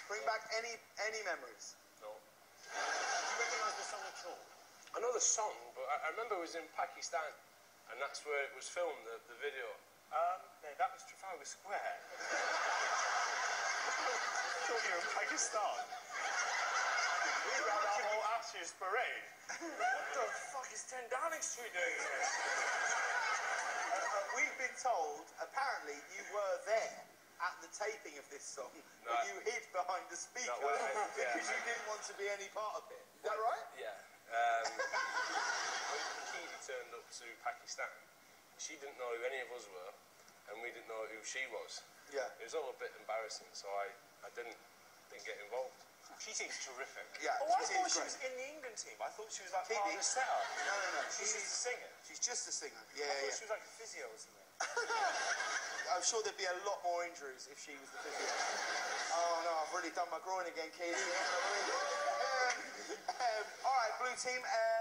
Bring back any memories. No. Do you recognise the song at all? I know the song, but I remember it was in Pakistan, and that's where it was filmed, the video. No, that was Trafalgar Square. I thought you were in Pakistan. We ran our whole Ashes parade. What the fuck is 10 Downing Street doing here? We've been told, apparently, you were there at the taping of this song, but you hid behind the speaker because you didn't want to be any part of it. Is that right? Yeah. When Keely turned up to Pakistan, she didn't know who any of us were, and we didn't know who she was. Yeah. It was all a bit embarrassing, so I didn't get involved. She seems terrific. Yeah, oh, I she thought seems she great. was in the England team. I thought she was like part of the setup. No. She's just a singer. She's just a singer. Yeah, I thought she was like a physio or something. I'm sure there'd be a lot more injuries if she was the physio. Oh no, I've really done my groin again, Keely. All right, blue team.